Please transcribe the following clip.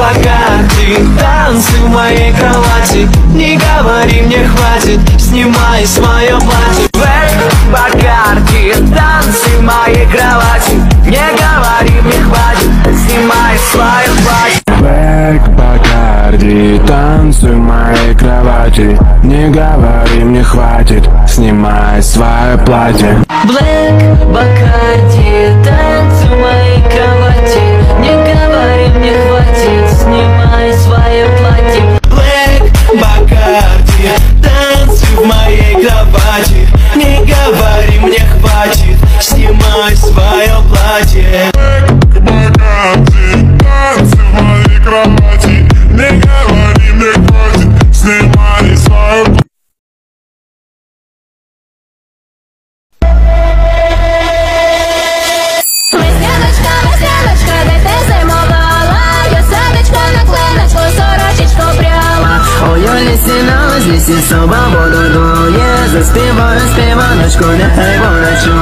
Бакарди, танцы в моей кровати. Не говори, мне хватит, снимай свое платье. Бакарди, танцы в моей кровати. Не говори, мне хватит, снимай свое платье. Бакарди, танцуй в моей кровати. Не говори, мне хватит, снимай свое платье. Бакарди, танцы в моей кровати. Не говори, мне хватит, снимай свое платье. Бакарди, танцы в моей кровати. Не говори, мне хватит, снимай свое платье. Бакарди, танцы в моей кровати. Не говори, мне хватит, снимай свое платье. Здесь і свободу дує, заспіваю співаночку, нехай вона чує.